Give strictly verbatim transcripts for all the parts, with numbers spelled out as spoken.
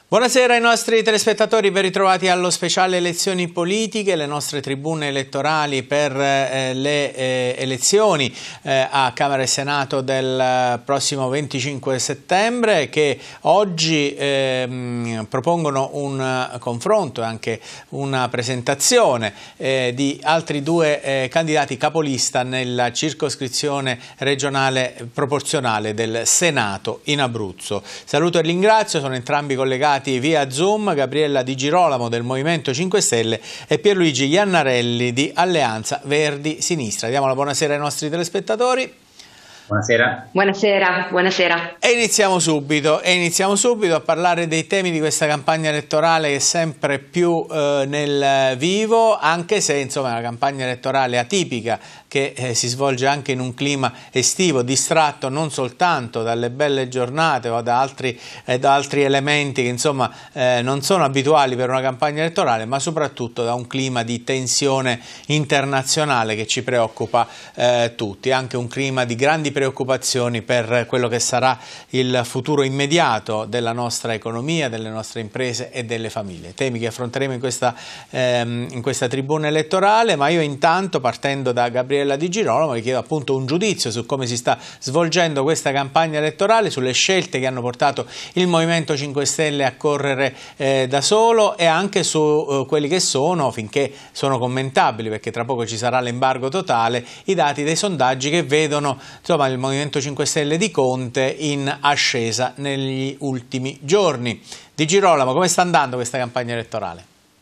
Buonasera ai nostri telespettatori, ben ritrovati allo speciale elezioni politiche, le nostre tribune elettorali per eh, le eh, elezioni eh, a Camera e Senato del prossimo venticinque settembre, che oggi eh, propongono un confronto e anche una presentazione eh, di altri due eh, candidati capolista nella circoscrizione regionale proporzionale del Senato in Abruzzo. Saluto e ringrazio, sono entrambi collegati via Zoom, Gabriella Di Girolamo del Movimento cinque Stelle e Pierluigi Iannarelli di Alleanza Verdi Sinistra. Diamo la buonasera ai nostri telespettatori. Buonasera. Buonasera, buonasera. E iniziamo subito, e iniziamo subito a parlare dei temi di questa campagna elettorale che è sempre più eh, nel vivo, anche se insomma è una campagna elettorale atipica che eh, si svolge anche in un clima estivo, distratto non soltanto dalle belle giornate o da altri, eh, da altri elementi che insomma eh, non sono abituali per una campagna elettorale, ma soprattutto da un clima di tensione internazionale che ci preoccupa eh, tutti, anche un clima di grandi preoccupazioni per quello che sarà il futuro immediato della nostra economia, delle nostre imprese e delle famiglie. Temi che affronteremo in questa, ehm, in questa tribuna elettorale, ma io intanto, partendo da Gabriella Di Girolamo, vi chiedo appunto un giudizio su come si sta svolgendo questa campagna elettorale, sulle scelte che hanno portato il Movimento cinque Stelle a correre eh, da solo e anche su eh, quelli che sono, finché sono commentabili perché tra poco ci sarà l'embargo totale, i dati dei sondaggi che vedono insomma il Movimento cinque Stelle di Conte in ascesa negli ultimi giorni. Di Girolamo, come sta andando questa campagna elettorale?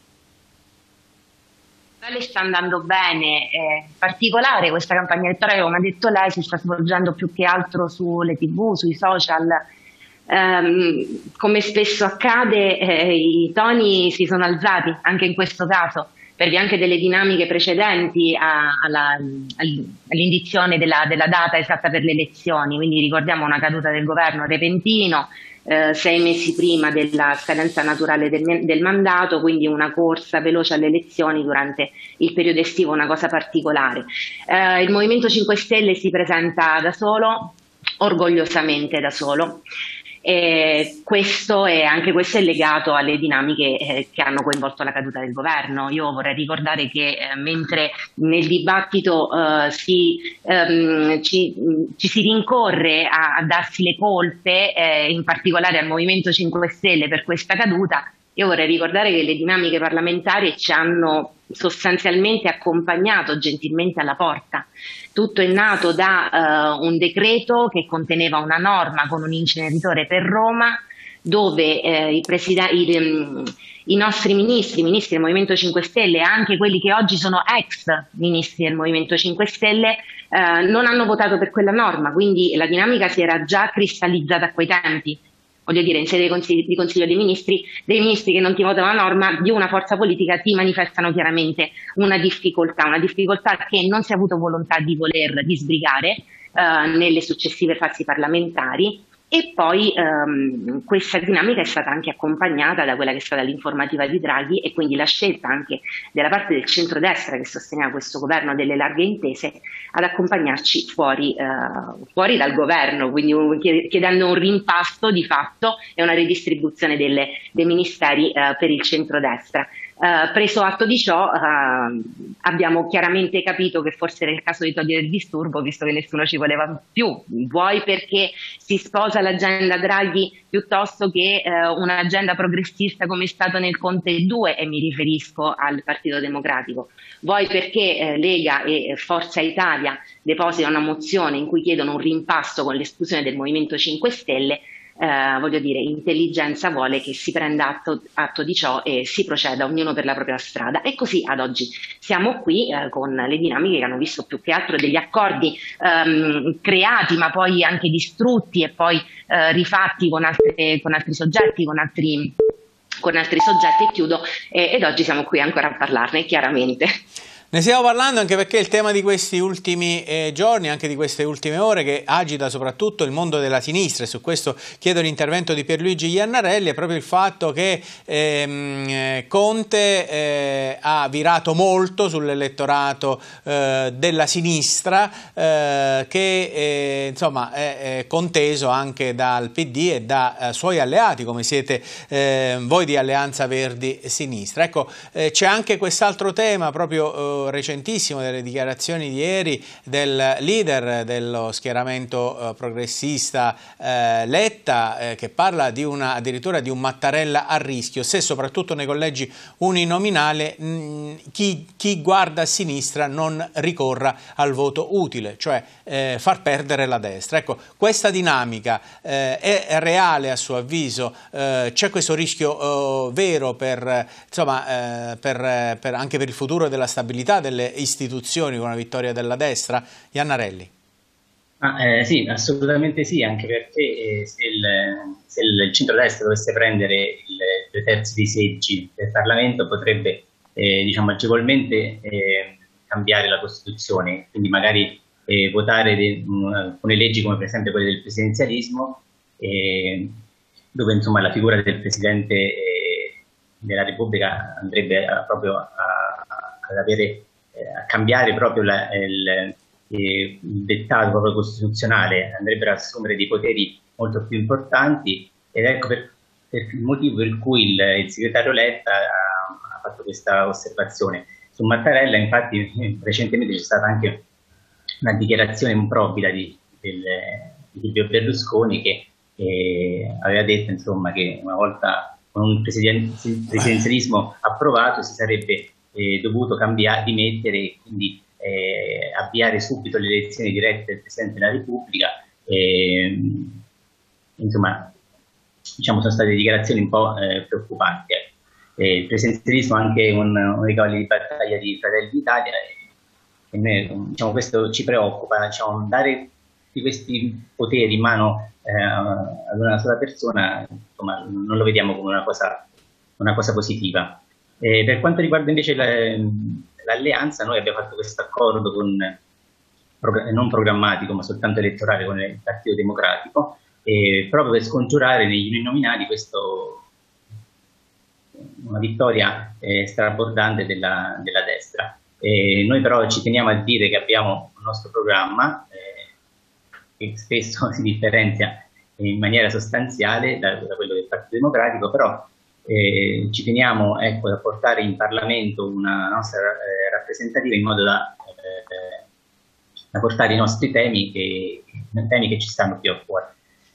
Le sta andando bene, eh, in particolare questa campagna elettorale, come ha detto lei, si sta svolgendo più che altro sulle tivù, sui social. Um, come spesso accade, eh, i toni si sono alzati anche in questo caso, per via anche delle dinamiche precedenti all'indizione della, della data esatta per le elezioni. Quindi ricordiamo una caduta del governo repentino, eh, sei mesi prima della scadenza naturale del, del mandato, quindi una corsa veloce alle elezioni durante il periodo estivo, una cosa particolare. Eh, il Movimento cinque Stelle si presenta da solo, orgogliosamente da solo. E questo è, anche questo è legato alle dinamiche eh, che hanno coinvolto la caduta del governo. Io vorrei ricordare che eh, mentre nel dibattito eh, si, ehm, ci, ci si rincorre a, a darsi le colpe, eh, in particolare al Movimento cinque Stelle per questa caduta, io vorrei ricordare che le dinamiche parlamentari ci hanno sostanzialmente accompagnato gentilmente alla porta. Tutto è nato da uh, un decreto che conteneva una norma con un inceneritore per Roma, dove eh, i, i, um, i nostri ministri, i ministri del Movimento cinque Stelle, anche quelli che oggi sono ex ministri del Movimento cinque Stelle, eh, non hanno votato per quella norma, quindi la dinamica si era già cristallizzata a quei tempi. Voglio dire, in sede di consiglio, di consiglio dei ministri, dei ministri che non ti votano la norma di una forza politica ti manifestano chiaramente una difficoltà, una difficoltà che non si è avuto volontà di voler disbrigare eh, nelle successive fasi parlamentari. E poi ehm, questa dinamica è stata anche accompagnata da quella che è stata l'informativa di Draghi e quindi la scelta anche della parte del centrodestra che sosteneva questo governo delle larghe intese ad accompagnarci fuori, eh, fuori dal governo, quindi chiedendo un rimpasto di fatto e una ridistribuzione delle, dei ministeri eh, per il centrodestra. Uh, preso atto di ciò, uh, abbiamo chiaramente capito che forse era il caso di togliere il disturbo, visto che nessuno ci voleva più, vuoi perché si sposa l'agenda Draghi piuttosto che uh, un'agenda progressista come è stato nel Conte due, e mi riferisco al Partito Democratico, vuoi perché uh, Lega e Forza Italia depositano una mozione in cui chiedono un rimpasto con l'esclusione del Movimento cinque Stelle. Eh, voglio dire, intelligenza vuole che si prenda atto, atto di ciò e si proceda ognuno per la propria strada, e così ad oggi siamo qui eh, con le dinamiche che hanno visto più che altro degli accordi ehm, creati ma poi anche distrutti e poi eh, rifatti con, altre, con altri soggetti, con altri, con altri soggetti e chiudo, eh, ed oggi siamo qui ancora a parlarne chiaramente. Ne stiamo parlando anche perché il tema di questi ultimi eh, giorni, anche di queste ultime ore, che agita soprattutto il mondo della sinistra, e su questo chiedo l'intervento di Pierluigi Iannarelli, è proprio il fatto che ehm, Conte eh, ha virato molto sull'elettorato eh, della sinistra, eh, che eh, insomma è, è conteso anche dal P D e da eh, suoi alleati, come siete eh, voi di Alleanza Verdi Sinistra. Ecco, eh, c'è anche quest'altro tema proprio eh, recentissimo delle dichiarazioni di ieri del leader dello schieramento eh, progressista eh, Letta, eh, che parla di una, addirittura di un Mattarella a rischio se soprattutto nei collegi uninominale mh, chi, chi guarda a sinistra non ricorra al voto utile, cioè eh, far perdere la destra. Ecco, questa dinamica eh, è reale a suo avviso? Eh, c'è questo rischio eh, vero per, insomma, eh, per, per, anche per il futuro della stabilità delle istituzioni con la vittoria della destra? Iannarelli. Ah, eh, sì, assolutamente sì, anche perché eh, se, il, se il centrodestra dovesse prendere il due terzi dei seggi del Parlamento potrebbe eh, diciamo agevolmente eh, cambiare la Costituzione, quindi magari eh, votare de, um, alcune leggi come per esempio quelle del presidenzialismo, eh, dove insomma la figura del Presidente eh, della Repubblica andrebbe a, proprio a ad avere, eh, a cambiare proprio la, il, il dettato proprio costituzionale, andrebbero ad assumere dei poteri molto più importanti, ed ecco per, per il motivo per cui il, il segretario Letta ha, ha fatto questa osservazione. Su Mattarella infatti recentemente c'è stata anche una dichiarazione improvvida di, del, di Silvio Berlusconi che eh, aveva detto insomma che una volta con un presidenzialismo approvato si sarebbe Eh, dovuto cambiare, dimettere e quindi eh, avviare subito le elezioni dirette del Presidente della Repubblica. Eh, insomma, diciamo, sono state dichiarazioni un po' eh, preoccupanti. Eh, il presidenzialismo è anche un, uno dei cavalli di battaglia di Fratelli d'Italia e, e noi, diciamo, questo ci preoccupa, diciamo, dare tutti questi poteri in mano eh, ad una sola persona, insomma, non lo vediamo come una cosa, una cosa positiva. Eh, per quanto riguarda invece l'alleanza, noi abbiamo fatto questo accordo con, non programmatico ma soltanto elettorale con il Partito Democratico, eh, proprio per scongiurare negli uninominali questo, una vittoria eh, strabordante della, della destra. Eh, noi però ci teniamo a dire che abbiamo un nostro programma eh, che spesso si differenzia in maniera sostanziale da, da quello del Partito Democratico, però Eh, ci teniamo, ecco, a portare in Parlamento una nostra eh, rappresentativa in modo da, eh, da portare i nostri temi che, temi che ci stanno più a cuore.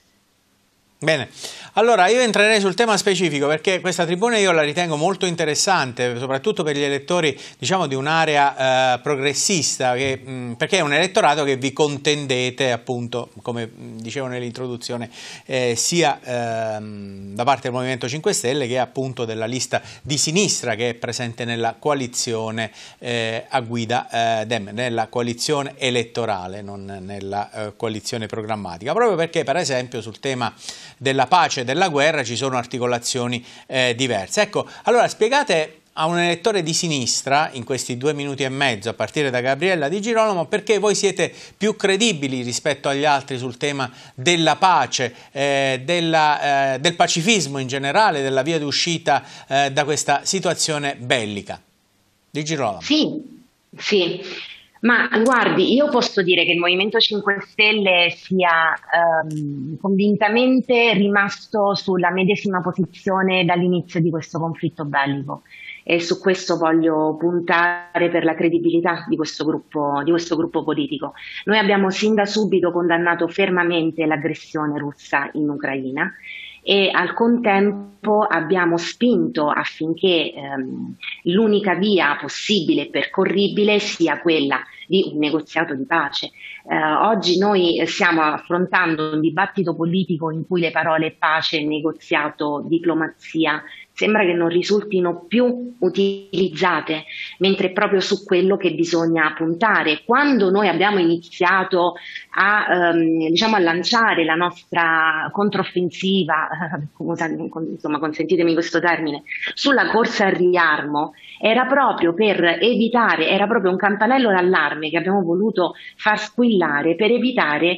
Bene, allora io entrerei sul tema specifico perché questa tribuna io la ritengo molto interessante, soprattutto per gli elettori, diciamo, di un'area eh, progressista, che, mh, perché è un elettorato che vi contendete, appunto, come dicevo nell'introduzione, eh, sia ehm, da parte del Movimento cinque Stelle che appunto della lista di sinistra che è presente nella coalizione eh, a guida eh, Dem, nella coalizione elettorale, non nella eh, coalizione programmatica, proprio perché per esempio sul tema della pace e della guerra ci sono articolazioni eh, diverse. Ecco, allora spiegate a un elettore di sinistra, in questi due minuti e mezzo, a partire da Gabriella Di Girolamo, perché voi siete più credibili rispetto agli altri sul tema della pace, eh, della, eh, del pacifismo in generale, della via d'uscita eh, da questa situazione bellica. Di Girolamo. Sì, sì. Ma guardi, io posso dire che il Movimento cinque Stelle sia ehm, convintamente rimasto sulla medesima posizione dall'inizio di questo conflitto bellico e su questo voglio puntare per la credibilità di questo gruppo, di questo gruppo politico. Noi abbiamo sin da subito condannato fermamente l'aggressione russa in Ucraina e al contempo abbiamo spinto affinché ehm, l'unica via possibile e percorribile sia quella di un negoziato di pace. Eh, oggi noi stiamo affrontando un dibattito politico in cui le parole pace, negoziato, diplomazia sembra che non risultino più utilizzate, mentre è proprio su quello che bisogna puntare. Quando noi abbiamo iniziato a, ehm, diciamo, a lanciare la nostra controffensiva, insomma, consentitemi questo termine, sulla corsa al riarmo, era proprio per evitare, era proprio un campanello d'allarme che abbiamo voluto far squillare per evitare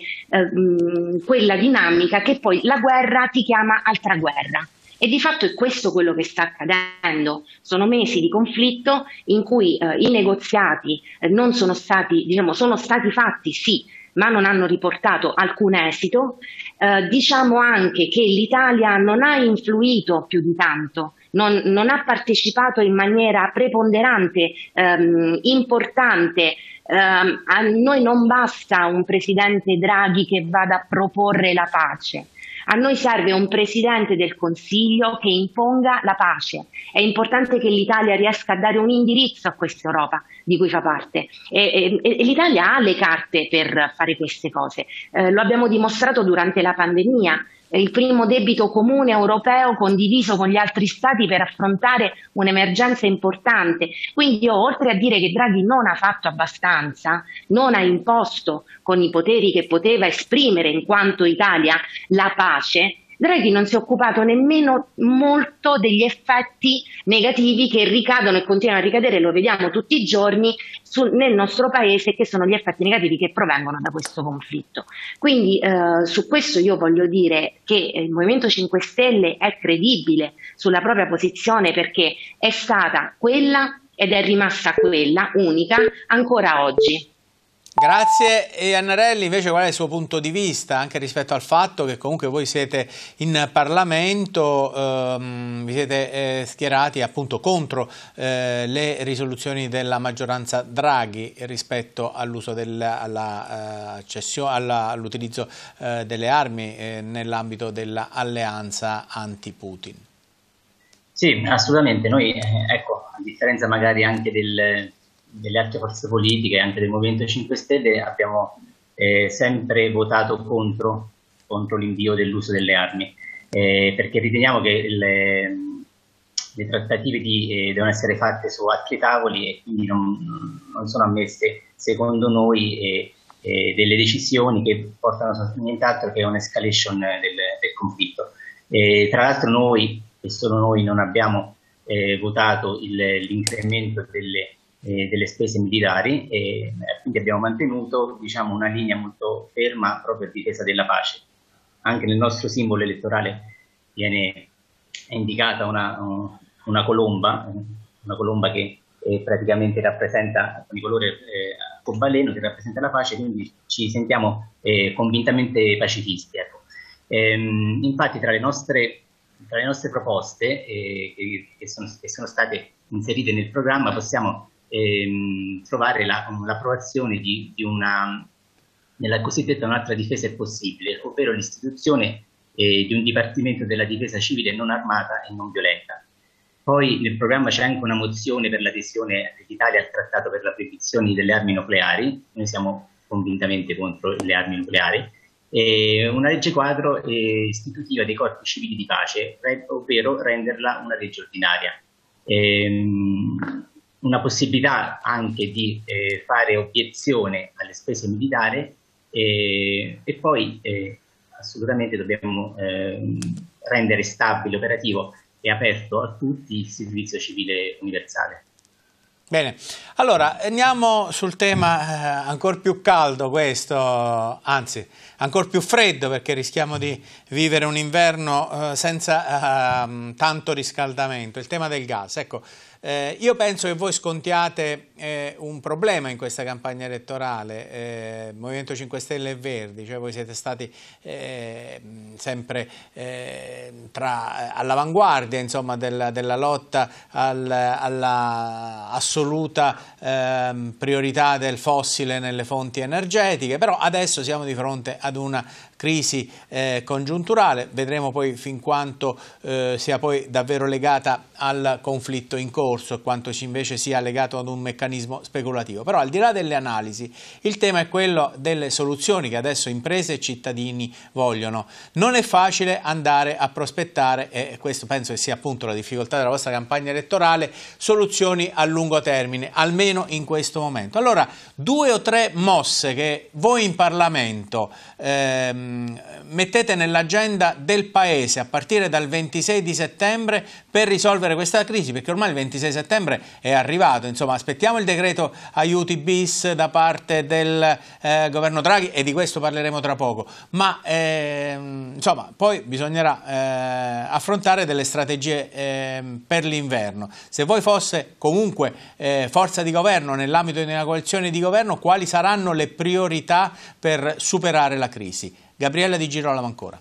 ehm, quella dinamica che poi la guerra ti chiama altra guerra. E di fatto è questo quello che sta accadendo. Sono mesi di conflitto in cui eh, i negoziati eh, non sono stati, diciamo, sono stati fatti sì, ma non hanno riportato alcun esito. Eh, diciamo anche che l'Italia non ha influito più di tanto, non, non ha partecipato in maniera preponderante, ehm, importante. Eh, a noi non basta un presidente Draghi che vada a proporre la pace. A noi serve un Presidente del Consiglio che imponga la pace. È importante che l'Italia riesca a dare un indirizzo a questa Europa di cui fa parte. E, e, e l'Italia ha le carte per fare queste cose. Eh, lo abbiamo dimostrato durante la pandemia. Il primo debito comune europeo condiviso con gli altri stati per affrontare un'emergenza importante. Quindi io, oltre a dire che Draghi non ha fatto abbastanza, non ha imposto con i poteri che poteva esprimere in quanto Italia la pace, Draghi non si è occupato nemmeno molto degli effetti negativi che ricadono e continuano a ricadere, lo vediamo tutti i giorni, su, nel nostro paese, che sono gli effetti negativi che provengono da questo conflitto. Quindi eh, su questo io voglio dire che il Movimento cinque Stelle è credibile sulla propria posizione, perché è stata quella ed è rimasta quella, unica, ancora oggi. Grazie. E Annarelli, invece, qual è il suo punto di vista anche rispetto al fatto che comunque voi siete in Parlamento, ehm, vi siete eh, schierati appunto contro eh, le risoluzioni della maggioranza Draghi rispetto all'uso all'utilizzo all eh, delle armi eh, nell'ambito dell'alleanza anti-Putin? Sì, assolutamente. Noi, eh, ecco, a differenza magari anche del... delle altre forze politiche, anche del Movimento cinque Stelle, abbiamo eh, sempre votato contro, contro l'invio dell'uso delle armi, eh, perché riteniamo che le, le trattative di, eh, devono essere fatte su altri tavoli e quindi non, non sono ammesse, secondo noi, eh, eh, delle decisioni che portano a nient'altro che un'escalation del, del conflitto. Eh, tra l'altro noi, e solo noi, non abbiamo eh, votato l'incremento delle Eh, delle spese militari e quindi abbiamo mantenuto, diciamo, una linea molto ferma proprio a difesa della pace. Anche nel nostro simbolo elettorale viene indicata una, una colomba, una colomba che eh, praticamente rappresenta con il colore eh, arcobaleno, che rappresenta la pace, quindi ci sentiamo eh, convintamente pacifisti. Ecco. Ehm, infatti tra le nostre, tra le nostre proposte eh, che, sono, che sono state inserite nel programma possiamo Ehm, trovare l'approvazione la, di, di una, nella cosiddetta un'altra difesa è possibile, ovvero l'istituzione eh, di un Dipartimento della Difesa Civile non armata e non violenta. Poi nel programma c'è anche una mozione per l'adesione dell'Italia al Trattato per la proibizione delle armi nucleari. Noi siamo convintamente contro le armi nucleari. E una legge quadro eh, istitutiva dei corpi civili di pace, ovvero renderla una legge ordinaria. Ehm, una possibilità anche di eh, fare obiezione alle spese militari eh, e poi eh, assolutamente dobbiamo eh, rendere stabile, operativo e aperto a tutti il servizio civile universale. Bene, allora andiamo sul tema eh, ancora più caldo questo, anzi ancora più freddo, perché rischiamo di vivere un inverno eh, senza eh, tanto riscaldamento, il tema del gas. Ecco, Eh, io penso che voi scontiate eh, un problema in questa campagna elettorale, eh, Movimento cinque Stelle e Verdi, cioè voi siete stati eh, sempre eh, all'avanguardia, insomma, della, della lotta al, alla assoluta eh, priorità del fossile nelle fonti energetiche, però adesso siamo di fronte ad una crisi eh, congiunturale, vedremo poi fin quanto eh, sia poi davvero legata al conflitto in corso e quanto ci invece sia legato ad un meccanismo speculativo. Però al di là delle analisi, il tema è quello delle soluzioni che adesso imprese e cittadini vogliono. Non è facile andare a prospettare, e questo penso che sia appunto la difficoltà della vostra campagna elettorale, soluzioni a lungo termine, almeno in questo momento. Allora, due o tre mosse che voi in Parlamento ehm, mettete nell'agenda del Paese a partire dal ventisei di settembre per risolvere questa crisi, perché ormai il ventisei settembre è arrivato, insomma aspettiamo il decreto aiuti bis da parte del eh, governo Draghi e di questo parleremo tra poco, ma ehm, insomma poi bisognerà eh, affrontare delle strategie eh, per l'inverno. Se voi fosse comunque eh, forza di governo nell'ambito di una coalizione di governo, quali saranno le priorità per superare la crisi? Gabriella Di Girolamo ancora.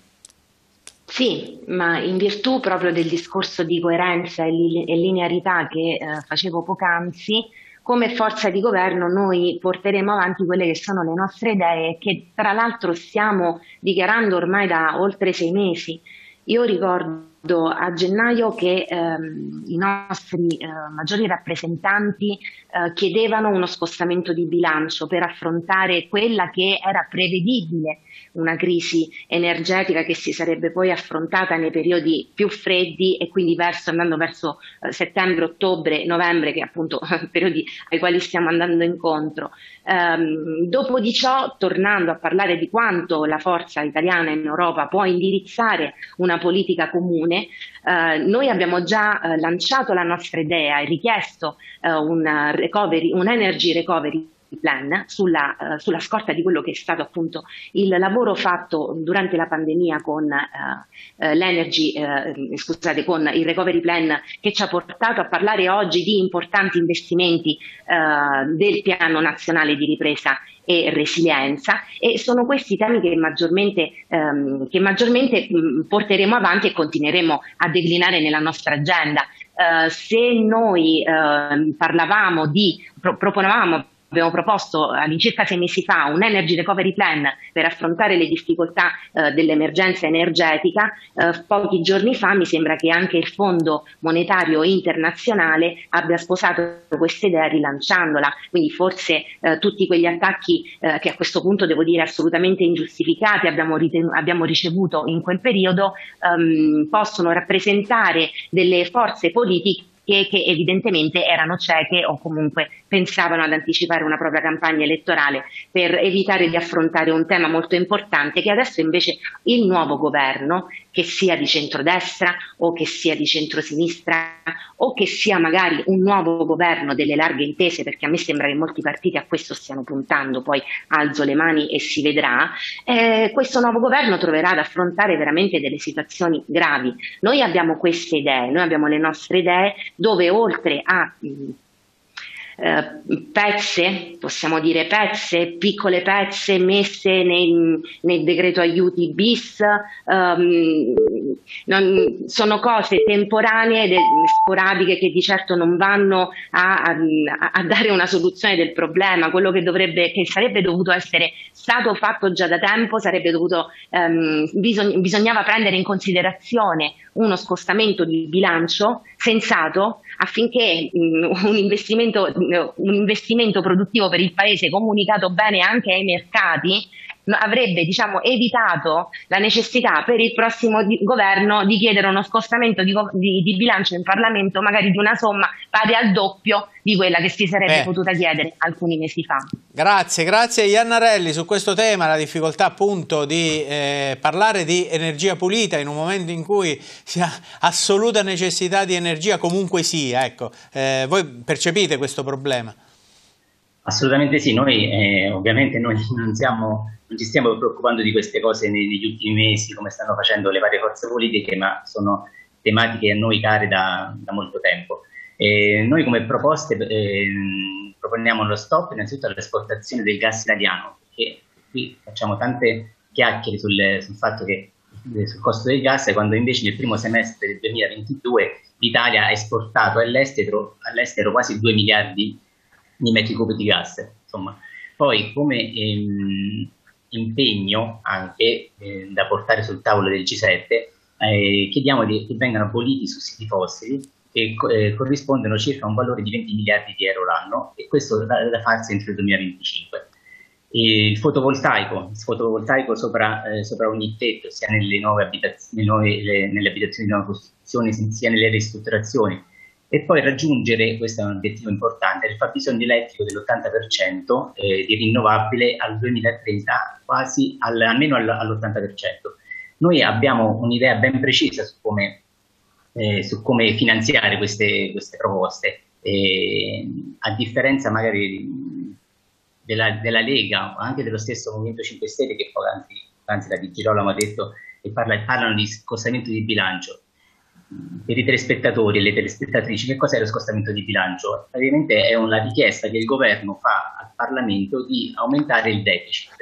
Sì, ma in virtù proprio del discorso di coerenza e, li e linearità che eh, facevo poc'anzi, come forza di governo noi porteremo avanti quelle che sono le nostre idee, che tra l'altro stiamo dichiarando ormai da oltre sei mesi. Io ricordo a gennaio che ehm, i nostri eh, maggiori rappresentanti eh, chiedevano uno scostamento di bilancio per affrontare quella che era prevedibile, una crisi energetica che si sarebbe poi affrontata nei periodi più freddi e quindi verso, andando verso eh, settembre, ottobre, novembre, che appunto periodi ai quali stiamo andando incontro. Um, dopo di ciò, tornando a parlare di quanto la forza italiana in Europa può indirizzare una politica comune, uh, noi abbiamo già uh, lanciato la nostra idea e richiesto uh, un, recovery, un energy recovery plan sulla, uh, sulla scorta di quello che è stato appunto il lavoro fatto durante la pandemia con uh, uh, l'energy, uh, scusate, con il recovery plan, che ci ha portato a parlare oggi di importanti investimenti uh, del piano nazionale di ripresa e resilienza, e sono questi temi che maggiormente, um, che maggiormente um, porteremo avanti e continueremo a declinare nella nostra agenda. Uh, se noi uh, parlavamo di, pro proponevamo Abbiamo proposto all'incirca sei mesi fa un Energy Recovery Plan per affrontare le difficoltà eh, dell'emergenza energetica. Eh, pochi giorni fa mi sembra che anche il Fondo Monetario Internazionale abbia sposato questa idea rilanciandola, quindi forse eh, tutti quegli attacchi eh, che a questo punto devo dire assolutamente ingiustificati abbiamo, abbiamo ricevuto in quel periodo ehm, possono rappresentare delle forze politiche Che, che evidentemente erano cieche o comunque pensavano ad anticipare una propria campagna elettorale per evitare di affrontare un tema molto importante che adesso invece il nuovo governo, che sia di centrodestra o che sia di centrosinistra o che sia magari un nuovo governo delle larghe intese, perché a me sembra che molti partiti a questo stiano puntando, poi alzo le mani e si vedrà, eh, questo nuovo governo troverà ad affrontare veramente delle situazioni gravi. Noi abbiamo queste idee, noi abbiamo le nostre idee, dove oltre a mh, eh, pezze, possiamo dire pezze, piccole pezze messe nel, nel decreto aiuti bis, um, non, sono cose temporanee, de, sporadiche, che di certo non vanno a, a, a dare una soluzione del problema. Quello che, dovrebbe, che sarebbe dovuto essere stato fatto già da tempo, sarebbe dovuto, um, bisog bisognava prendere in considerazione uno scostamento di bilancio sensato affinché um, un, investimento, un investimento produttivo per il Paese, comunicato bene anche ai mercati, avrebbe diciamo, evitato la necessità per il prossimo di governo di chiedere uno scostamento di, di, di bilancio in Parlamento magari di una somma pari al doppio di quella che si sarebbe Beh. potuta chiedere alcuni mesi fa. Grazie, grazie Iannarelli su questo tema, la difficoltà appunto di eh, parlare di energia pulita in un momento in cui si ha assoluta necessità di energia comunque sia, ecco, eh, voi percepite questo problema? Assolutamente sì, noi eh, ovviamente noi non siamo non ci stiamo preoccupando di queste cose negli ultimi mesi come stanno facendo le varie forze politiche, ma sono tematiche a noi care da, da molto tempo. E noi come proposte eh, proponiamo lo stop innanzitutto all'esportazione del gas italiano, perché qui facciamo tante chiacchiere sul, sul fatto che sul costo del gas, quando invece nel primo semestre del duemilaventidue l'Italia ha esportato all'estero all'estero quasi due miliardi di metri cubi di gas. Insomma, poi come ehm, impegno anche eh, da portare sul tavolo del G sette, eh, chiediamo di, che vengano aboliti i sussidi fossili che eh, corrispondono circa a un valore di venti miliardi di euro l'anno, e questo da, da farsi entro il duemilaventicinque. E il fotovoltaico, il fotovoltaico sopra, eh, sopra ogni tetto, sia nelle nuove abitazioni, nuove, le, nelle abitazioni di nuova costruzione, sia nelle ristrutturazioni, e poi raggiungere, questo è un obiettivo importante, il fabbisogno elettrico dell'ottanta per cento eh, di rinnovabile al duemilatrenta, quasi al, almeno all'ottanta per cento. Noi abbiamo un'idea ben precisa su come, eh, su come finanziare queste, queste proposte, e, a differenza magari della, della Lega o anche dello stesso Movimento cinque Stelle, che poc'anzi, anzi la Di Girolamo ha detto, e parla, parlano di scostamento di bilancio. Per i telespettatori e le telespettatrici, che cos'è lo scostamento di bilancio? Praticamente è una richiesta che il governo fa al Parlamento di aumentare il deficit,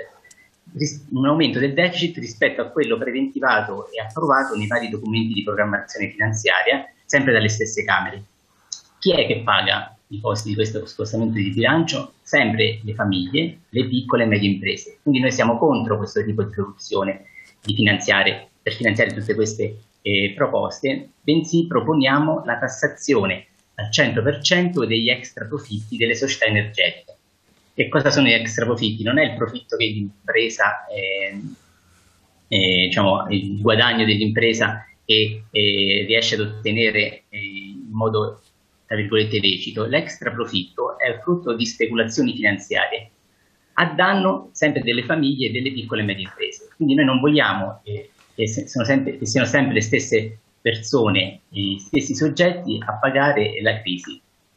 un aumento del deficit rispetto a quello preventivato e approvato nei vari documenti di programmazione finanziaria, sempre dalle stesse Camere. Chi è che paga i costi di questo scostamento di bilancio? Sempre le famiglie, le piccole e medie imprese. Quindi noi siamo contro questo tipo di soluzione di finanziare, per finanziare tutte queste Eh, proposte, bensì proponiamo la tassazione al cento per cento degli extra profitti delle società energetiche. Che cosa sono gli extra profitti? Non è il profitto che l'impresa, eh, eh, diciamo, il guadagno dell'impresa che eh, riesce ad ottenere eh, in modo, tra virgolette, lecito. L'extra profitto è il frutto di speculazioni finanziarie a danno sempre delle famiglie e delle piccole e medie imprese. Quindi noi non vogliamo eh, che siano sempre, che siano sempre le stesse persone, gli stessi soggetti a pagare la crisi.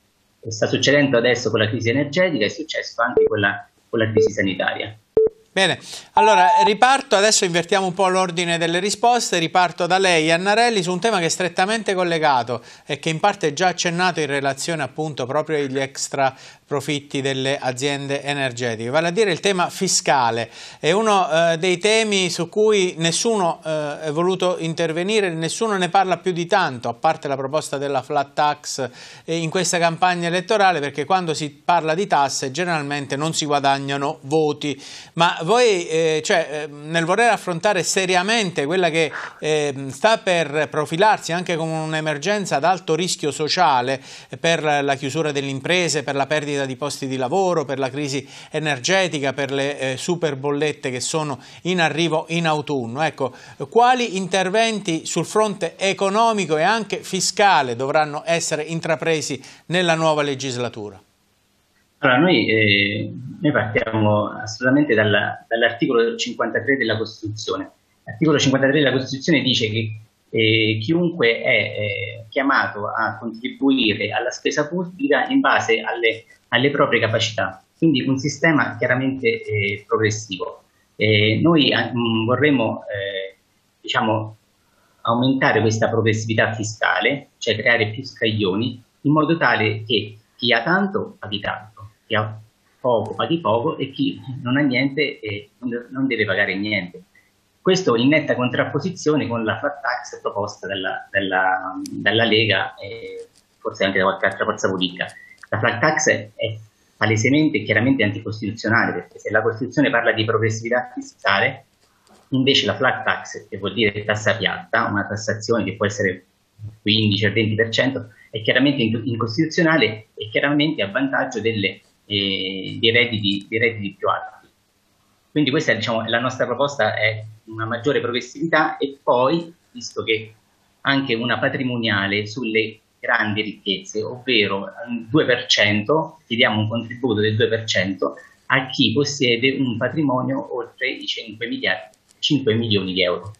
Sta succedendo adesso con la crisi energetica, è successo anche con la, con la crisi sanitaria. Bene, allora riparto, adesso invertiamo un po' l'ordine delle risposte, riparto da lei, Annarelli, su un tema che è strettamente collegato e che in parte è già accennato in relazione appunto proprio agli extra profitti delle aziende energetiche, vale a dire il tema fiscale. È uno eh, dei temi su cui nessuno eh, è voluto intervenire, nessuno ne parla più di tanto, a parte la proposta della flat tax eh, in questa campagna elettorale, perché quando si parla di tasse generalmente non si guadagnano voti. Ma voi eh, cioè, eh, nel voler affrontare seriamente quella che eh, sta per profilarsi anche come un'emergenza ad alto rischio sociale eh, per la chiusura delle imprese, per la perdita di posti di lavoro, per la crisi energetica, per le eh, super bollette che sono in arrivo in autunno. Ecco, quali interventi sul fronte economico e anche fiscale dovranno essere intrapresi nella nuova legislatura? Allora, noi, eh, noi partiamo assolutamente dall'articolo cinquantatré della Costituzione. L'articolo cinquantatré della Costituzione dice che eh, chiunque è eh, chiamato a contribuire alla spesa pubblica in base alle, alle proprie capacità, quindi un sistema chiaramente eh, progressivo. Eh, noi eh, vorremmo eh, diciamo, aumentare questa progressività fiscale, cioè creare più scaglioni, in modo tale che chi ha tanto paghi tanto, chi ha poco paghi poco e chi non ha niente eh, non deve pagare niente. Questo in netta contrapposizione con la flat tax proposta dalla, dalla, dalla Lega e forse anche da qualche altra forza politica. La flat tax è, è palesemente e chiaramente anticostituzionale, perché se la Costituzione parla di progressività fiscale, invece la flat tax, che vuol dire tassa piatta, una tassazione che può essere quindici al venti per cento, è chiaramente incostituzionale e chiaramente a vantaggio delle, eh, dei, redditi, dei redditi più alti. Quindi questa è, diciamo, la nostra proposta, è una maggiore progressività, e poi, visto che anche una patrimoniale sulle grandi ricchezze, ovvero il due per cento, chiediamo un contributo del due per cento a chi possiede un patrimonio oltre i cinque miliardi, cinque milioni di euro.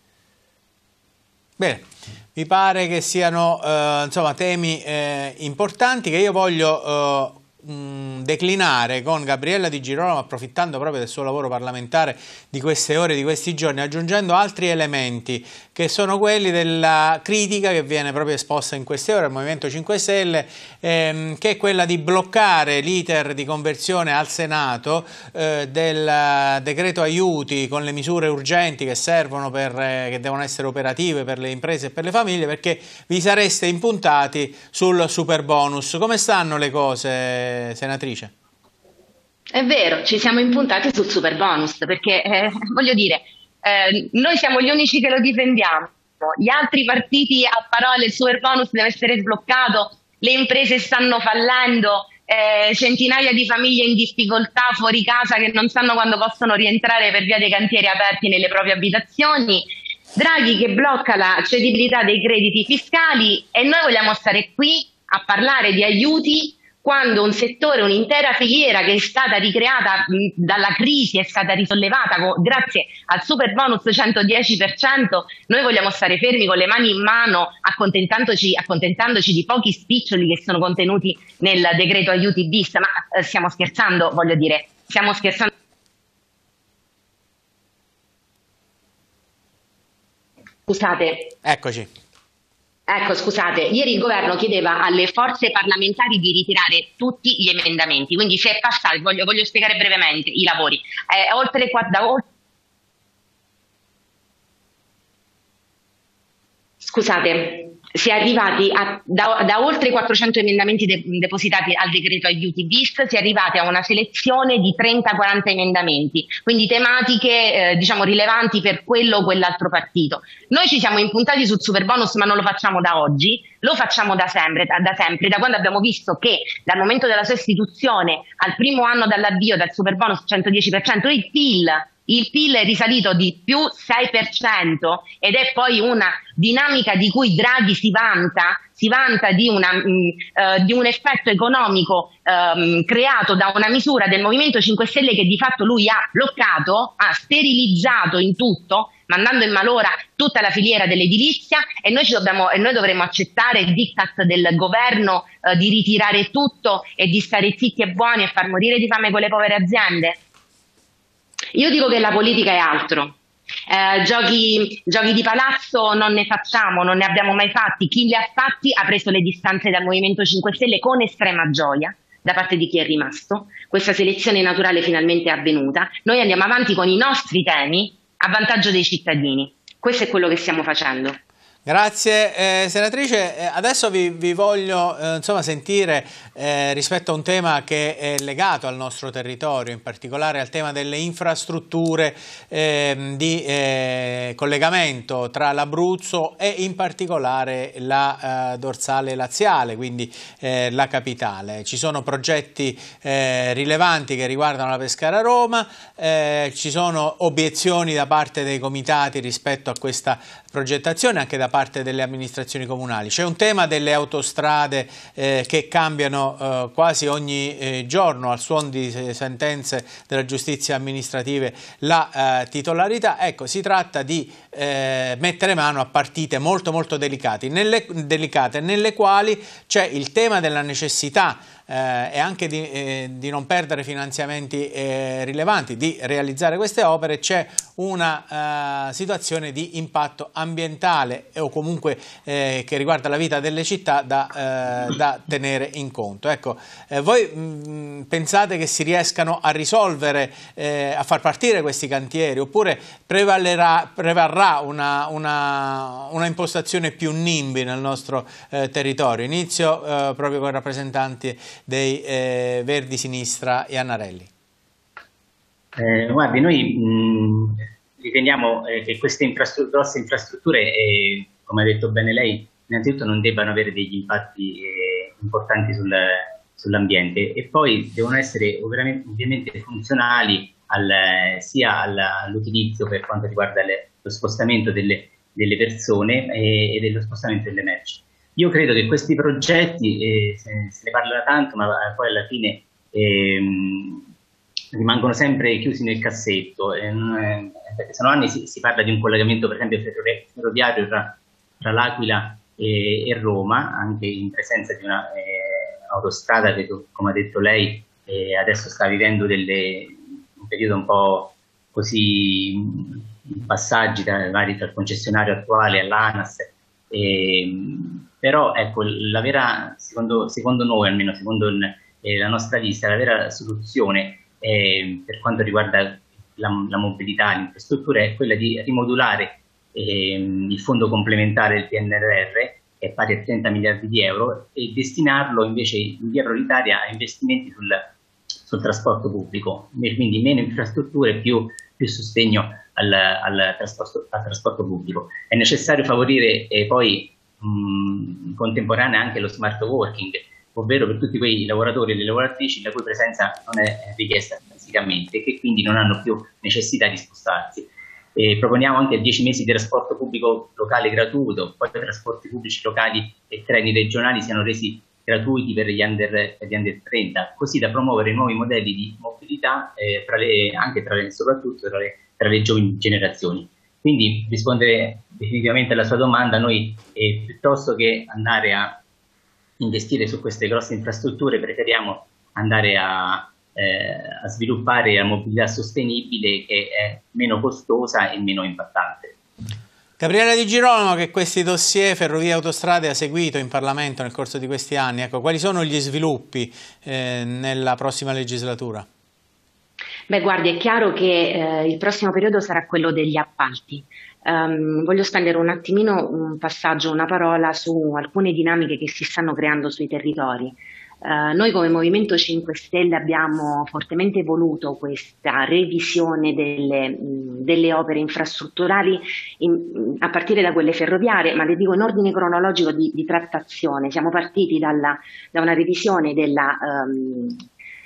Bene, mi pare che siano eh, insomma, temi eh, importanti che io voglio eh, mh, declinare con Gabriella Di Girolamo, approfittando proprio del suo lavoro parlamentare di queste ore, di questi giorni, aggiungendo altri elementi che sono quelli della critica che viene proprio esposta in queste ore al Movimento cinque Stelle, ehm, che è quella di bloccare l'iter di conversione al Senato eh, del decreto aiuti con le misure urgenti che servono per, eh, che devono essere operative per le imprese e per le famiglie, perché vi sareste impuntati sul super bonus. Come stanno le cose, senatrice? È vero, ci siamo impuntati sul super bonus perché, eh, voglio dire, eh, noi siamo gli unici che lo difendiamo. Gli altri partiti a parole il super bonus deve essere sbloccato, le imprese stanno fallendo, eh, centinaia di famiglie in difficoltà fuori casa che non sanno quando possono rientrare per via dei cantieri aperti nelle proprie abitazioni. Draghi che blocca la cedibilità dei crediti fiscali e noi vogliamo stare qui a parlare di aiuti quando un settore, un'intera filiera che è stata ricreata mh, dalla crisi, è stata risollevata grazie al super bonus centodieci per cento, noi vogliamo stare fermi con le mani in mano accontentandoci, accontentandoci di pochi spiccioli che sono contenuti nel decreto aiuti bis, ma eh, stiamo scherzando, voglio dire, stiamo scherzando. Scusate. Eccoci. Ecco, scusate, ieri il governo chiedeva alle forze parlamentari di ritirare tutti gli emendamenti, quindi se è passato, voglio, voglio spiegare brevemente i lavori, eh, oltre, da, scusate, si è arrivati a, da, da oltre quattrocento emendamenti de, depositati al decreto aiuti bis, si è arrivati a una selezione di trenta quaranta emendamenti, quindi tematiche eh, diciamo rilevanti per quello o quell'altro partito. Noi ci siamo impuntati sul super bonus, ma non lo facciamo da oggi, lo facciamo da sempre, da, da sempre, da quando abbiamo visto che dal momento della sua istituzione al primo anno dall'avvio del super bonus centodieci per cento il P I L Il P I L è risalito di più sei per cento ed è poi una dinamica di cui Draghi si vanta, si vanta di, una, mh, uh, di un effetto economico um, creato da una misura del Movimento cinque Stelle che di fatto lui ha bloccato, ha sterilizzato in tutto, mandando in malora tutta la filiera dell'edilizia e noi, ci dobbiamo, e noi dovremmo accettare il diktat del governo uh, di ritirare tutto e di stare zitti e buoni e far morire di fame quelle povere aziende? Io dico che la politica è altro. Eh, giochi, giochi di palazzo non ne facciamo, non ne abbiamo mai fatti. Chi li ha fatti ha preso le distanze dal Movimento cinque Stelle con estrema gioia da parte di chi è rimasto. Questa selezione naturale finalmente è avvenuta. Noi andiamo avanti con i nostri temi a vantaggio dei cittadini. Questo è quello che stiamo facendo. Grazie eh, senatrice, eh, adesso vi, vi voglio eh, insomma, sentire eh, rispetto a un tema che è legato al nostro territorio, in particolare al tema delle infrastrutture eh, di eh, collegamento tra l'Abruzzo e in particolare la eh, dorsale laziale, quindi eh, la capitale. Ci sono progetti eh, rilevanti che riguardano la Pescara-Roma, eh, ci sono obiezioni da parte dei comitati rispetto a questa progettazione, anche da parte delle amministrazioni comunali. C'è un tema delle autostrade eh, che cambiano eh, quasi ogni eh, giorno al suono di sentenze della giustizia amministrative la eh, titolarità. Ecco, si tratta di eh, mettere mano a partite molto molto delicate, nelle, delicate, nelle quali c'è il tema della necessità Eh, e anche di, eh, di non perdere finanziamenti eh, rilevanti, di realizzare queste opere. C'è una eh, situazione di impatto ambientale o comunque eh, che riguarda la vita delle città da, eh, da tenere in conto. Ecco, eh, voi mh, pensate che si riescano a risolvere, eh, a far partire questi cantieri, oppure prevalerà, prevarrà una, una, una impostazione più NIMBY nel nostro eh, territorio? Inizio eh, proprio con i rappresentanti dei eh, Verdi Sinistra e Iannarelli. Eh, guardi, noi mh, riteniamo eh, che queste infrastru grosse infrastrutture, eh, come ha detto bene lei, innanzitutto non debbano avere degli impatti eh, importanti sul, sull'ambiente e poi devono essere ovviamente funzionali al, sia all'utilizzo per quanto riguarda le, lo spostamento delle, delle persone e, e dello spostamento delle merci. Io credo che questi progetti, eh, se, se ne parla tanto, ma poi alla fine ehm, rimangono sempre chiusi nel cassetto, eh, perché sono anni si, si parla di un collegamento per esempio ferroviario tra, tra l'Aquila e, e Roma, anche in presenza di una eh, autostrada che, come ha detto lei, eh, adesso sta vivendo delle, un periodo un po' così, passaggi tra, vari, tra il concessionario attuale all'ANAS. Eh, però ecco, la vera, secondo, secondo noi, almeno secondo il, eh, la nostra lista, la vera soluzione eh, per quanto riguarda la, la mobilità, le infrastrutture, è quella di rimodulare eh, il fondo complementare del P N R R, che è pari a trenta miliardi di euro, e destinarlo invece in via prioritaria a investimenti sul, sul trasporto pubblico, quindi meno infrastrutture, più, più sostegno al, al, trasporto, al trasporto pubblico. È necessario favorire eh, poi mh, in contemporanea anche lo smart working, ovvero per tutti quei lavoratori e le lavoratrici la cui presenza non è richiesta fisicamente e che quindi non hanno più necessità di spostarsi. E proponiamo anche dieci mesi di trasporto pubblico locale gratuito, poi i trasporti pubblici locali e treni regionali siano resi gratuiti per gli under, per gli under trenta, così da promuovere nuovi modelli di mobilità eh, tra le, anche tra le, soprattutto tra le, tra le giovani generazioni. Quindi rispondere definitivamente alla sua domanda, noi eh, piuttosto che andare a investire su queste grosse infrastrutture preferiamo andare a Eh, a sviluppare la mobilità sostenibile, che è meno costosa e meno impattante. Gabriele Di Girolamo, che questi dossier ferrovie e autostrade ha seguito in Parlamento nel corso di questi anni, ecco, quali sono gli sviluppi eh, nella prossima legislatura? Beh, guardi, è chiaro che eh, il prossimo periodo sarà quello degli appalti. Um, voglio spendere un attimino un passaggio, una parola su alcune dinamiche che si stanno creando sui territori. Uh, noi come Movimento cinque Stelle abbiamo fortemente voluto questa revisione delle, mh, delle opere infrastrutturali in, a partire da quelle ferroviarie, ma le dico in ordine cronologico di, di trattazione. Siamo partiti dalla, da una revisione della, um,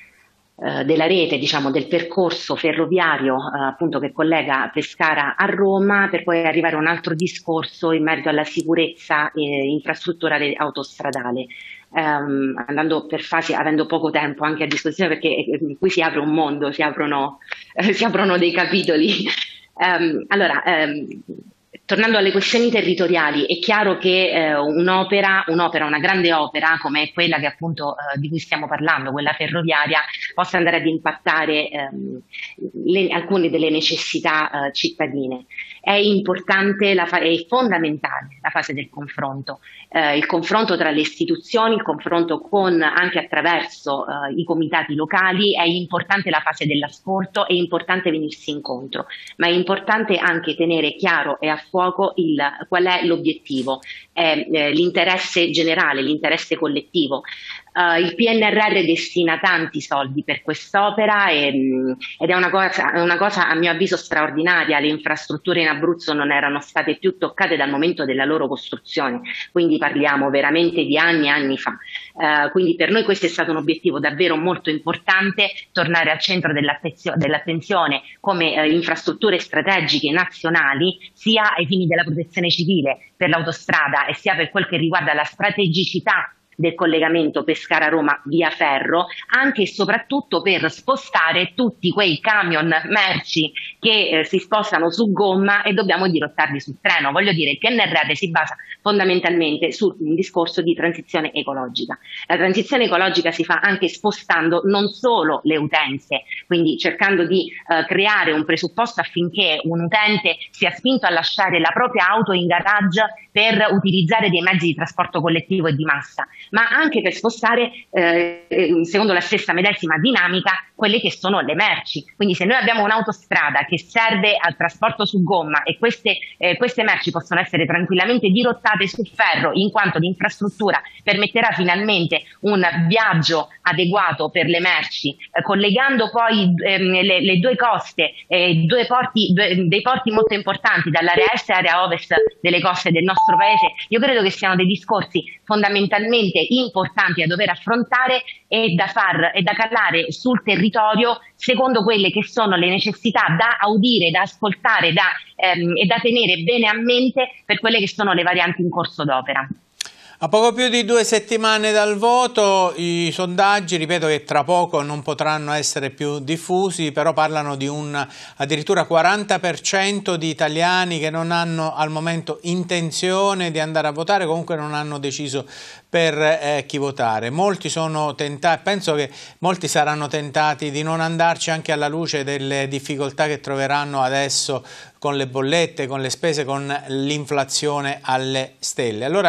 uh, della rete, diciamo, del percorso ferroviario uh, appunto che collega Pescara a Roma, per poi arrivare a un altro discorso in merito alla sicurezza eh, infrastrutturale autostradale. Um, andando per fasi, avendo poco tempo anche a disposizione, perché eh, qui si apre un mondo, si aprono, eh, si aprono dei capitoli. Um, allora, um, tornando alle questioni territoriali, è chiaro che eh, un'opera, un'opera, una grande opera come quella che appunto eh, di cui stiamo parlando, quella ferroviaria, possa andare ad impattare ehm, le, alcune delle necessità eh, cittadine. È importante, la fa- è fondamentale la fase del confronto, eh, il confronto tra le istituzioni, il confronto con, anche attraverso eh, i comitati locali, è importante la fase dell'ascolto, è importante venirsi incontro, ma è importante anche tenere chiaro e a fuoco il, qual è l'obiettivo, è eh, l'interesse generale, l'interesse collettivo. Uh, il P N R R destina tanti soldi per quest'opera e, ed è una cosa, una cosa a mio avviso straordinaria. Le infrastrutture in Abruzzo non erano state più toccate dal momento della loro costruzione, quindi parliamo veramente di anni e anni fa. Uh, quindi per noi questo è stato un obiettivo davvero molto importante, tornare al centro dell'attenzione come uh, infrastrutture strategiche nazionali, sia ai fini della protezione civile per l'autostrada e sia per quel che riguarda la strategicità del collegamento Pescara-Roma via ferro, anche e soprattutto per spostare tutti quei camion merci che eh, si spostano su gomma e dobbiamo dirottarli sul treno. Voglio dire, il P N R R si basa fondamentalmente su un discorso di transizione ecologica. La transizione ecologica si fa anche spostando non solo le utenze, quindi cercando di eh, creare un presupposto affinché un utente sia spinto a lasciare la propria auto in garage per utilizzare dei mezzi di trasporto collettivo e di massa, ma anche per spostare, eh, secondo la stessa medesima dinamica, quelle che sono le merci. Quindi se noi abbiamo un'autostrada che serve al trasporto su gomma e queste, eh, queste merci possono essere tranquillamente dirottate sul ferro, in quanto l'infrastruttura permetterà finalmente un viaggio adeguato per le merci, eh, collegando poi ehm, le, le due coste, eh, due porti, due, dei porti molto importanti dall'area est e area ovest delle coste del nostro paese. Io credo che siano dei discorsi fondamentalmente importanti da dover affrontare e da far e da calare sul territorio secondo quelle che sono le necessità da audire, da ascoltare da, ehm, e da tenere bene a mente per quelle che sono le varianti in corso d'opera. A poco più di due settimane dal voto, i sondaggi, ripeto che tra poco non potranno essere più diffusi, però parlano di un addirittura quaranta per cento di italiani che non hanno al momento intenzione di andare a votare, comunque non hanno deciso per eh, chi votare. Molti sono tentati, penso che molti saranno tentati di non andarci anche alla luce delle difficoltà che troveranno adesso con le bollette, con le spese, con l'inflazione alle stelle. Allora,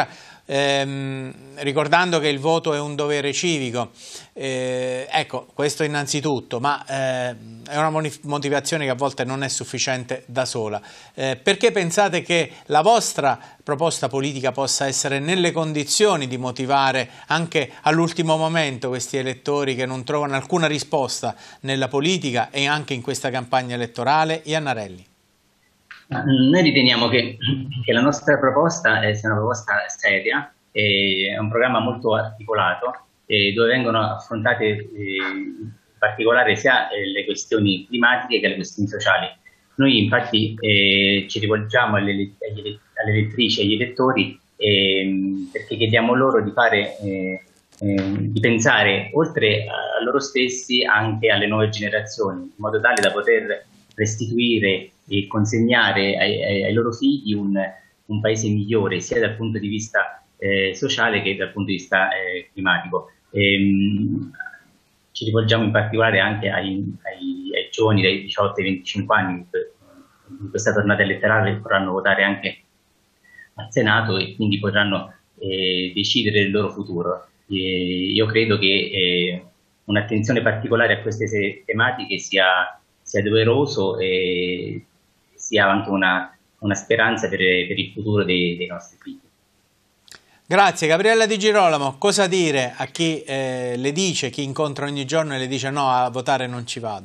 ehm, ricordando che il voto è un dovere civico. Eh, ecco, questo innanzitutto, ma eh, è una motivazione che a volte non è sufficiente da sola. Eh, perché pensate che la vostra proposta politica possa essere nelle condizioni di motivare anche all'ultimo momento questi elettori che non trovano alcuna risposta nella politica e anche in questa campagna elettorale? Iannarelli. Noi riteniamo che, che la nostra proposta sia una proposta seria, è un programma molto articolato, eh, dove vengono affrontate eh, in particolare sia eh, le questioni climatiche che le questioni sociali. Noi infatti eh, ci rivolgiamo alle, alle, alle elettrici e agli elettori eh, perché chiediamo loro di fare, eh, eh, di pensare oltre a loro stessi anche alle nuove generazioni, in modo tale da poter restituire e consegnare ai, ai, ai loro figli un, un paese migliore sia dal punto di vista eh, sociale che dal punto di vista eh, climatico. Ehm, ci rivolgiamo in particolare anche ai, ai, ai giovani dai diciotto ai venticinque anni che in questa tornata elettorale potranno votare anche al Senato e quindi potranno eh, decidere il loro futuro. E io credo che eh, un'attenzione particolare a queste tematiche sia, sia doveroso e sia anche una, una speranza per, per il futuro dei, dei nostri figli. Grazie. Gabriella Di Girolamo, cosa dire a chi eh, le dice, chi incontra ogni giorno e le dice no, a votare non ci vado?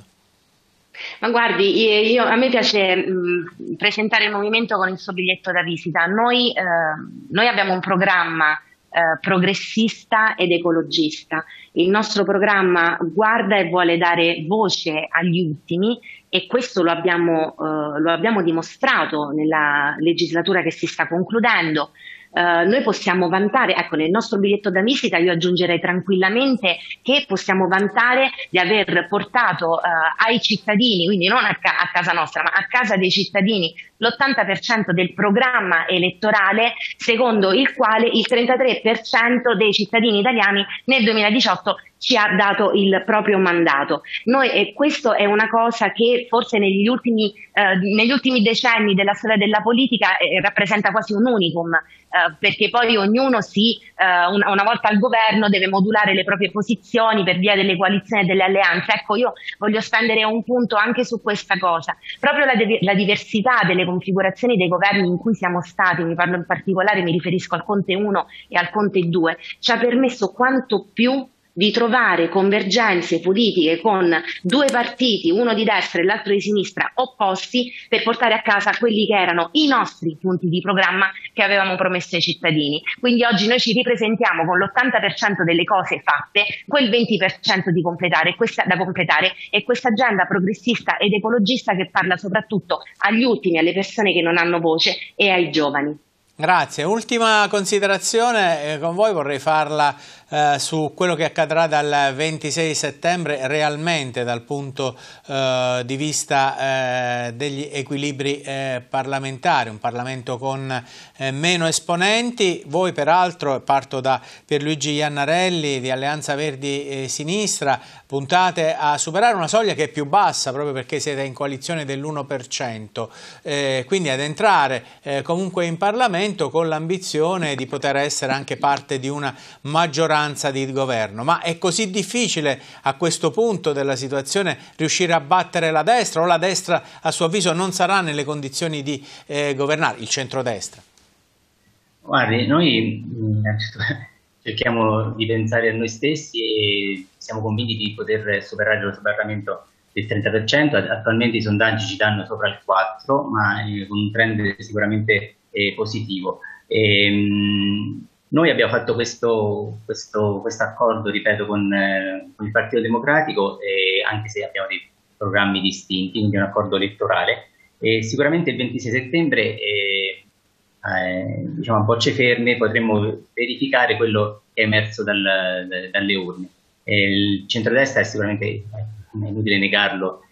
Ma guardi, io, a me piace mh, presentare il movimento con il suo biglietto da visita. Noi, eh, noi abbiamo un programma eh, progressista ed ecologista. Il nostro programma guarda e vuole dare voce agli ultimi e questo lo abbiamo, eh, lo abbiamo dimostrato nella legislatura che si sta concludendo. Uh, noi possiamo vantare, ecco, nel nostro biglietto da visita io aggiungerei tranquillamente che possiamo vantare di aver portato uh, ai cittadini, quindi non a, ca a casa nostra, ma a casa dei cittadini, l'ottanta per cento del programma elettorale secondo il quale il trentatré per cento dei cittadini italiani nel duemiladiciotto ci ha dato il proprio mandato. Noi, e questo è una cosa che forse negli ultimi, eh, negli ultimi decenni della storia della politica eh, rappresenta quasi un unicum, eh, perché poi ognuno si, eh, una, una volta al governo deve modulare le proprie posizioni per via delle coalizioni e delle alleanze. Ecco, io voglio spendere un punto anche su questa cosa. Proprio la, la diversità delle configurazioni dei governi in cui siamo stati, mi parlo in particolare, mi riferisco al Conte uno e al Conte due, ci ha permesso quanto più di trovare convergenze politiche con due partiti, uno di destra e l'altro di sinistra, opposti, per portare a casa quelli che erano i nostri punti di programma che avevamo promesso ai cittadini. Quindi oggi noi ci ripresentiamo con l'ottanta per cento delle cose fatte, quel venti per cento di completare, questa, da completare, e questa agenda progressista ed ecologista che parla soprattutto agli ultimi, alle persone che non hanno voce e ai giovani. Grazie. Ultima considerazione eh, con voi, vorrei farla eh, su quello che accadrà dal ventisei settembre realmente dal punto eh, di vista eh, degli equilibri eh, parlamentari, un Parlamento con eh, meno esponenti. Voi peraltro, parto da Pierluigi Iannarelli di Alleanza Verdi e Sinistra, puntate a superare una soglia che è più bassa proprio perché siete in coalizione dell'uno per cento, eh, quindi ad entrare eh, comunque in Parlamento con l'ambizione di poter essere anche parte di una maggioranza di governo. Ma è così difficile a questo punto della situazione riuscire a battere la destra, o la destra a suo avviso non sarà nelle condizioni di eh, governare, il centrodestra? Guardi, noi cerchiamo di pensare a noi stessi e siamo convinti di poter superare lo sbarramento del trenta per cento. Attualmente i sondaggi ci danno sopra il quattro per cento, ma eh, con un trend sicuramente eh, positivo. E, mh, noi abbiamo fatto questo, questo, questo accordo, ripeto, con, eh, con il Partito Democratico, eh, anche se abbiamo dei programmi distinti, quindi un accordo elettorale. E sicuramente il ventisei settembre, eh, eh, diciamo a bocce ferme, potremo verificare quello che è emerso dal, da, dalle urne. E il centrodestra è sicuramente, è inutile negarlo,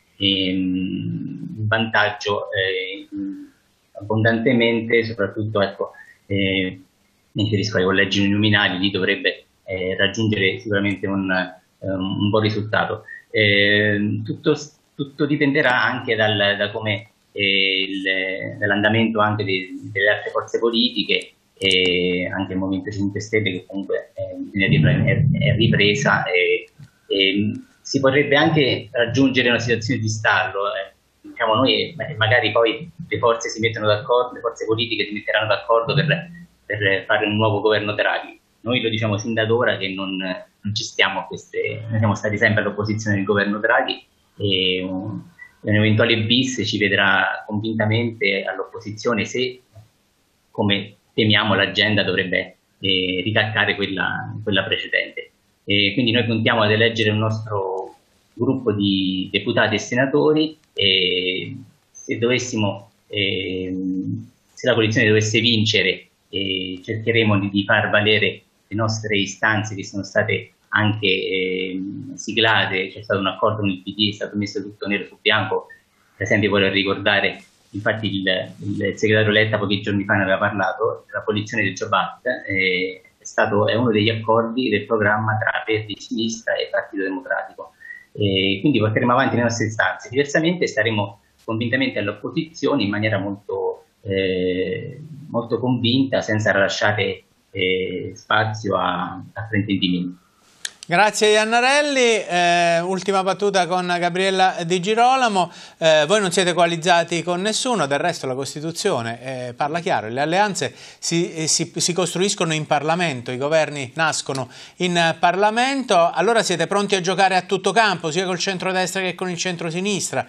in vantaggio eh, abbondantemente, soprattutto ecco, eh, mi riferisco ai collegi uninominali, lì dovrebbe eh, raggiungere sicuramente un, um, un buon risultato. Eh, tutto, tutto dipenderà anche dal, da come eh, dall'andamento anche de, delle altre forze politiche e anche il Movimento cinque Stelle, che comunque è, è ripresa, e, e si potrebbe anche raggiungere una situazione di stallo. Eh. Diciamo noi, magari poi le forze si mettono d'accordo, le forze politiche si metteranno d'accordo per, per fare un nuovo governo Draghi. Noi lo diciamo sin da ora che non, non ci stiamo a queste, noi siamo stati sempre all'opposizione del governo Draghi, e un, un eventuale bis ci vedrà convintamente all'opposizione se, come temiamo, l'agenda dovrebbe eh, ricattare quella, quella precedente. E quindi noi puntiamo ad eleggere un nostro gruppo di deputati e senatori, e se dovessimo, eh, se la coalizione dovesse vincere, eh, cercheremo di, di far valere le nostre istanze, che sono state anche eh, siglate. C'è stato un accordo con il P D, è stato messo tutto nero su bianco. Per esempio voglio ricordare, infatti il, il segretario Letta pochi giorni fa ne aveva parlato, l'abolizione del Jobs Act eh, è, stato, è uno degli accordi del programma tra Verdi, Sinistra e Partito Democratico. E quindi porteremo avanti le nostre istanze. Diversamente staremo convintamente all'opposizione in maniera molto, eh, molto convinta, senza lasciare eh, spazio a, a fraintendimenti. Grazie Iannarelli. Eh, ultima battuta con Gabriella Di Girolamo. Eh, voi non siete coalizzati con nessuno, del resto la Costituzione eh, parla chiaro, le alleanze si, eh, si, si costruiscono in Parlamento, i governi nascono in Parlamento. Allora siete pronti a giocare a tutto campo, sia col centrodestra che con il centrosinistra?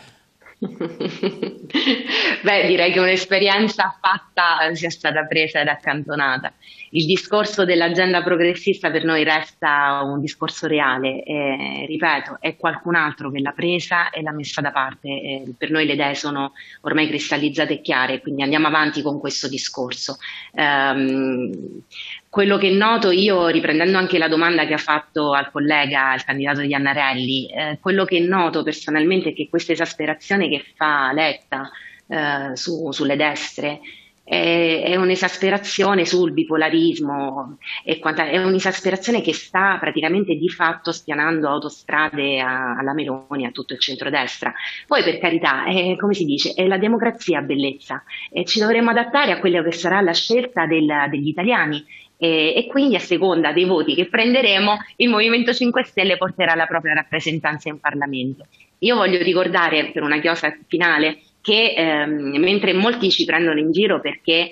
Beh, direi che un'esperienza fatta sia stata presa ed accantonata. Il discorso dell'agenda progressista per noi resta un discorso reale, e, ripeto, è qualcun altro che l'ha presa e l'ha messa da parte. E per noi le idee sono ormai cristallizzate e chiare, quindi andiamo avanti con questo discorso. Um, Quello che noto io, riprendendo anche la domanda che ha fatto al collega, al candidato Iannarelli, eh, quello che noto personalmente è che questa esasperazione che fa Letta eh, su, sulle destre è, è un'esasperazione sul bipolarismo, e quanta, è un'esasperazione che sta praticamente di fatto spianando autostrade a, alla Meloni, a tutto il centrodestra. Poi, per carità, è, come si dice, è la democrazia bellezza, e ci dovremo adattare a quella che sarà la scelta del, degli italiani. E, e quindi, a seconda dei voti che prenderemo, il Movimento cinque Stelle porterà la propria rappresentanza in Parlamento. Io voglio ricordare, per una chiosa finale, che ehm, mentre molti ci prendono in giro perché,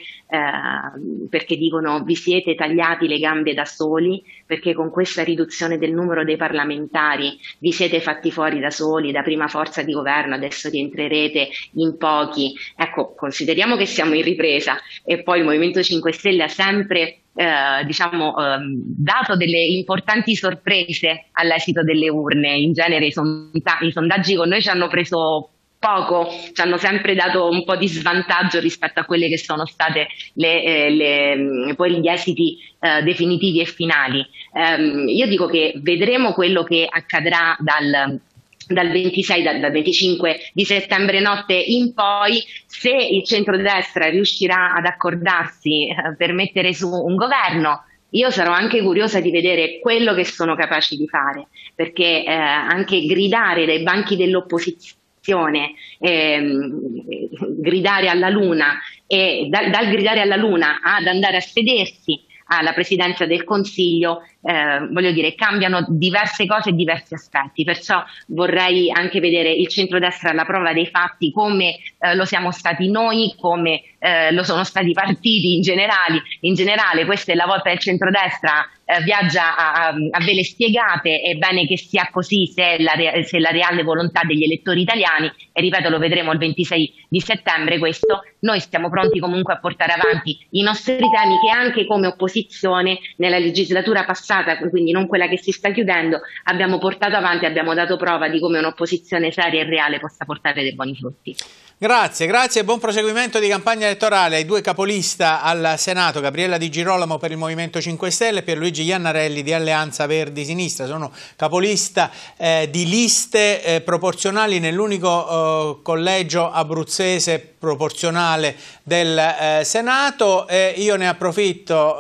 eh, perché dicono vi siete tagliati le gambe da soli, perché con questa riduzione del numero dei parlamentari vi siete fatti fuori da soli, da prima forza di governo, adesso rientrerete in pochi. Ecco, consideriamo che siamo in ripresa, e poi il Movimento cinque Stelle ha sempre Eh, diciamo, ehm, dato delle importanti sorprese all'esito delle urne. In genere i, sonda i sondaggi con noi ci hanno preso poco, ci hanno sempre dato un po' di svantaggio rispetto a quelle che sono state le, eh, le, poi gli esiti eh, definitivi e finali. Um, io dico che vedremo quello che accadrà dal dal ventisei, dal, dal venticinque di settembre notte in poi, se il centrodestra riuscirà ad accordarsi eh, per mettere su un governo. Io sarò anche curiosa di vedere quello che sono capaci di fare, perché eh, anche gridare dai banchi dell'opposizione, ehm, gridare alla luna, e da, dal gridare alla luna ad andare a sedersi alla presidenza del Consiglio, eh, voglio dire, cambiano diverse cose e diversi aspetti, perciò vorrei anche vedere il centrodestra alla prova dei fatti, come eh, lo siamo stati noi, come eh, lo sono stati i partiti in generale. In generale, questa è la volta del centrodestra, eh, viaggia a, a vele spiegate, è bene che sia così se è la, se è la reale volontà degli elettori italiani, e ripeto, lo vedremo il ventisei di settembre questo. Noi siamo pronti comunque a portare avanti i nostri temi, che anche come opposizione nella legislatura passata, quindi non quella che si sta chiudendo, abbiamo portato avanti, abbiamo dato prova di come un'opposizione seria e reale possa portare dei buoni frutti. Grazie, grazie e buon proseguimento di campagna elettorale ai due capolista al Senato, Gabriella Di Girolamo per il Movimento cinque Stelle e Pierluigi Iannarelli di Alleanza Verdi Sinistra. Sono capolista eh, di liste eh, proporzionali nell'unico eh, collegio abruzzese proporzionale del eh, Senato, e io ne approfitto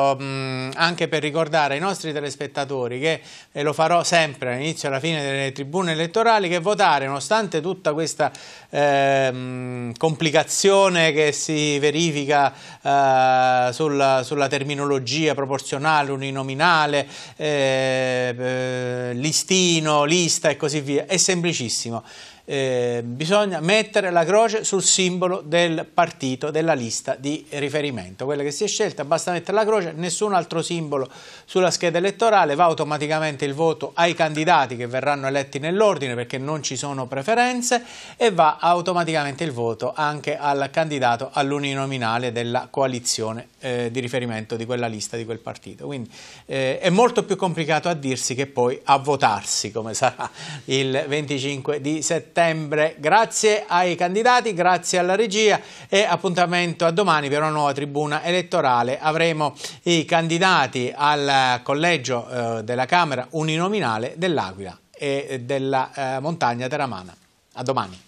eh, anche per ricordare ai nostri telespettatori che, e lo farò sempre all'inizio e alla fine delle tribune elettorali, che votare, nonostante tutta questa eh, ehm, complicazione che si verifica eh, sul, sulla terminologia proporzionale, uninominale, eh, eh, listino, lista e così via. È semplicissimo. Eh, bisogna mettere la croce sul simbolo del partito, della lista di riferimento, quella che si è scelta, basta mettere la croce, nessun altro simbolo sulla scheda elettorale, va automaticamente il voto ai candidati che verranno eletti nell'ordine perché non ci sono preferenze e va automaticamente il voto anche al candidato all'uninominale della coalizione eh, di riferimento di quella lista, di quel partito. Quindi eh, è molto più complicato a dirsi che poi a votarsi, come sarà il venticinque di settembre. Grazie ai candidati, grazie alla regia e appuntamento a domani per una nuova tribuna elettorale. Avremo i candidati al collegio eh, della Camera uninominale dell'Aquila e della eh, Montagna Teramana. A domani.